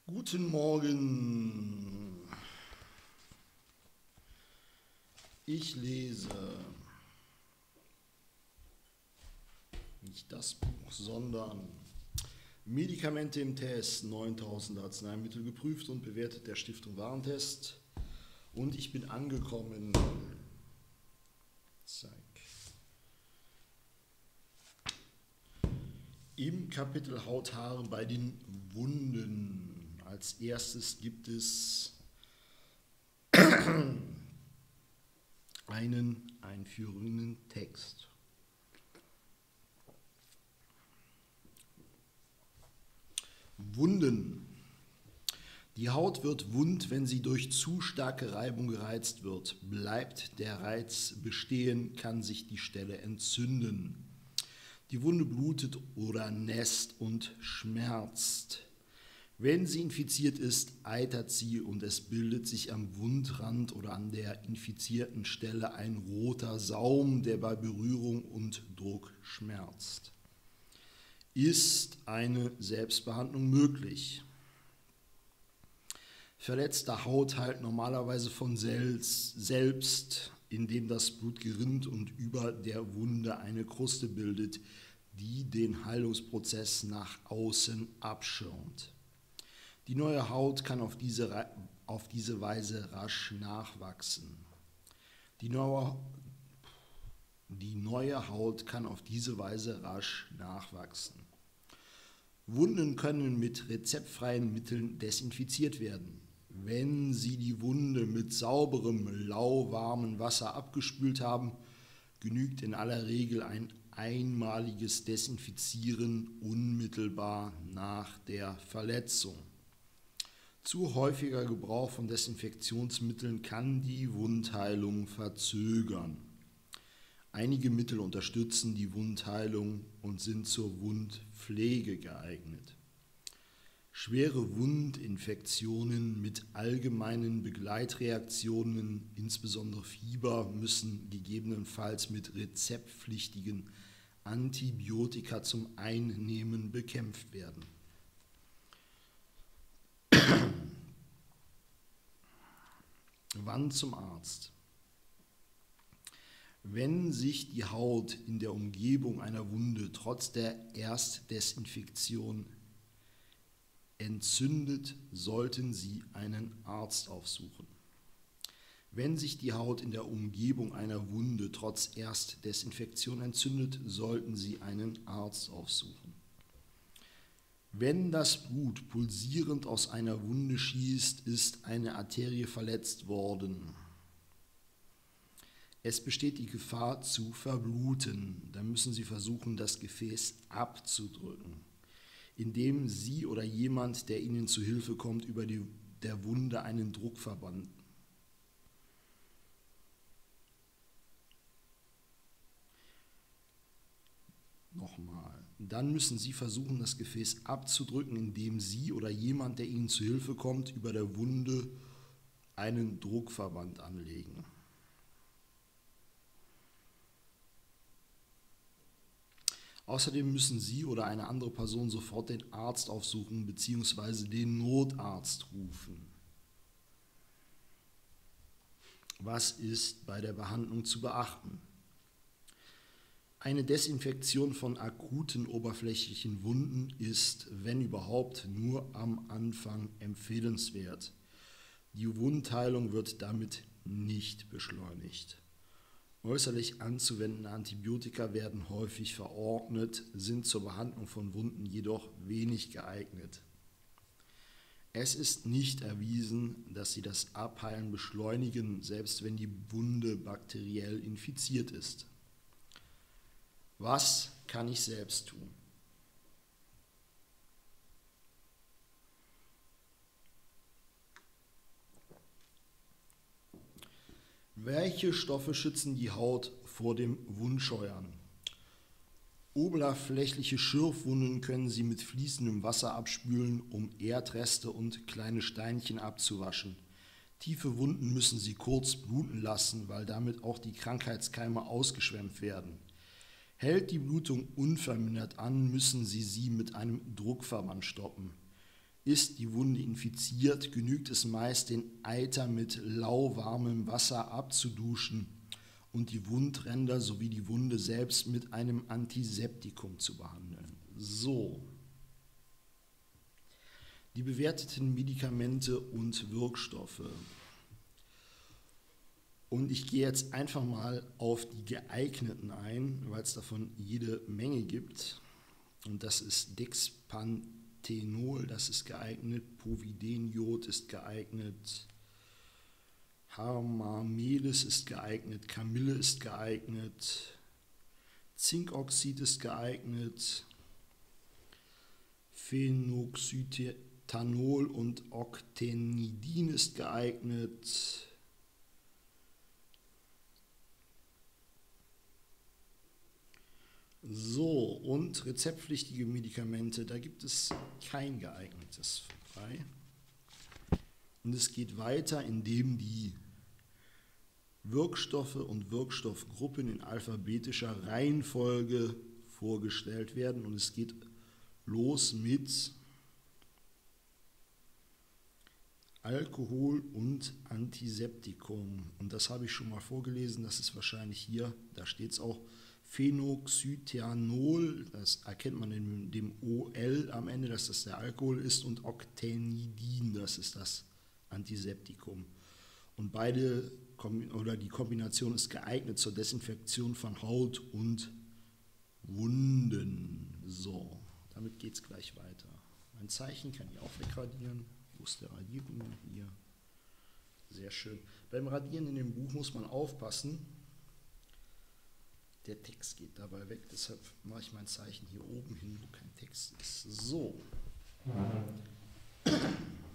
Guten Morgen. Ich lese nicht das Buch, sondern Medikamente im Test, 9000 Arzneimittel geprüft und bewertet der Stiftung Warentest. Und ich bin angekommen. Zack. Im Kapitel Haut, Haare bei den Wunden. Als erstes gibt es einen einführenden Text. Wunden. Die Haut wird wund, wenn sie durch zu starke Reibung gereizt wird. Bleibt der Reiz bestehen, kann sich die Stelle entzünden. Die Wunde blutet oder nässt und schmerzt. Wenn sie infiziert ist, eitert sie und es bildet sich am Wundrand oder an der infizierten Stelle ein roter Saum, der bei Berührung und Druck schmerzt. Ist eine Selbstbehandlung möglich? Verletzte Haut heilt normalerweise von selbst, indem das Blut gerinnt und über der Wunde eine Kruste bildet, die den Heilungsprozess nach außen abschirmt. Die neue Haut kann auf diese Weise rasch nachwachsen. Die neue Haut kann auf diese Weise rasch nachwachsen. Wunden können mit rezeptfreien Mitteln desinfiziert werden. Wenn Sie die Wunde mit sauberem, lauwarmem Wasser abgespült haben, genügt in aller Regel ein einmaliges Desinfizieren unmittelbar nach der Verletzung. Zu häufiger Gebrauch von Desinfektionsmitteln kann die Wundheilung verzögern. Einige Mittel unterstützen die Wundheilung und sind zur Wundpflege geeignet. Schwere Wundinfektionen mit allgemeinen Begleitreaktionen, insbesondere Fieber, müssen gegebenenfalls mit rezeptpflichtigen Antibiotika zum Einnehmen bekämpft werden. Wann zum Arzt? Wenn sich die Haut in der Umgebung einer Wunde trotz der Erstdesinfektion entzündet, sollten Sie einen Arzt aufsuchen. Wenn sich die Haut in der Umgebung einer Wunde trotz Erstdesinfektion entzündet, sollten Sie einen Arzt aufsuchen. Wenn das Blut pulsierend aus einer Wunde schießt, ist eine Arterie verletzt worden. Es besteht die Gefahr zu verbluten. Dann müssen Sie versuchen, das Gefäß abzudrücken, indem Sie oder jemand, der Ihnen zu Hilfe kommt, über der Wunde einen Druckverband Dann müssen Sie versuchen, das Gefäß abzudrücken, indem Sie oder jemand, der Ihnen zu Hilfe kommt, über der Wunde einen Druckverband anlegen. Außerdem müssen Sie oder eine andere Person sofort den Arzt aufsuchen bzw. den Notarzt rufen. Was ist bei der Behandlung zu beachten? Eine Desinfektion von akuten oberflächlichen Wunden ist, wenn überhaupt, nur am Anfang empfehlenswert. Die Wundheilung wird damit nicht beschleunigt. Äußerlich anzuwendende Antibiotika werden häufig verordnet, sind zur Behandlung von Wunden jedoch wenig geeignet. Es ist nicht erwiesen, dass sie das Abheilen beschleunigen, selbst wenn die Wunde bakteriell infiziert ist. Was kann ich selbst tun? Welche Stoffe schützen die Haut vor dem Wundscheuern? Oberflächliche Schürfwunden können Sie mit fließendem Wasser abspülen, um Erdreste und kleine Steinchen abzuwaschen. Tiefe Wunden müssen Sie kurz bluten lassen, weil damit auch die Krankheitskeime ausgeschwemmt werden. Hält die Blutung unvermindert an, müssen Sie sie mit einem Druckverband stoppen. Ist die Wunde infiziert, genügt es meist, den Eiter mit lauwarmem Wasser abzuduschen und die Wundränder sowie die Wunde selbst mit einem Antiseptikum zu behandeln. So. Die bewerteten Medikamente und Wirkstoffe. Und ich gehe jetzt einfach mal auf die geeigneten ein, weil es davon jede Menge gibt. Und das ist Dexpanthenol, das ist geeignet, Povideniod ist geeignet, Harmamelis ist geeignet, Camille ist geeignet, Zinkoxid ist geeignet, Phenoxyethanol und Octenidin ist geeignet. So, und rezeptpflichtige Medikamente, da gibt es kein geeignetes frei. Und es geht weiter, indem die Wirkstoffe und Wirkstoffgruppen in alphabetischer Reihenfolge vorgestellt werden. Und es geht los mit Alkohol und Antiseptikum. Und das habe ich schon mal vorgelesen, das ist wahrscheinlich hier, da steht es auch, Phenoxyethanol, das erkennt man in dem OL am Ende, dass das der Alkohol ist, und Octenidin, das ist das Antiseptikum. Und die Kombination ist geeignet zur Desinfektion von Haut und Wunden. So, damit geht es gleich weiter. Mein Zeichen kann ich auch wegradieren. Wo ist der Radiergummi? Hier. Sehr schön. Beim Radieren in dem Buch muss man aufpassen. Der Text geht dabei weg, deshalb mache ich mein Zeichen hier oben hin, wo kein Text ist. So.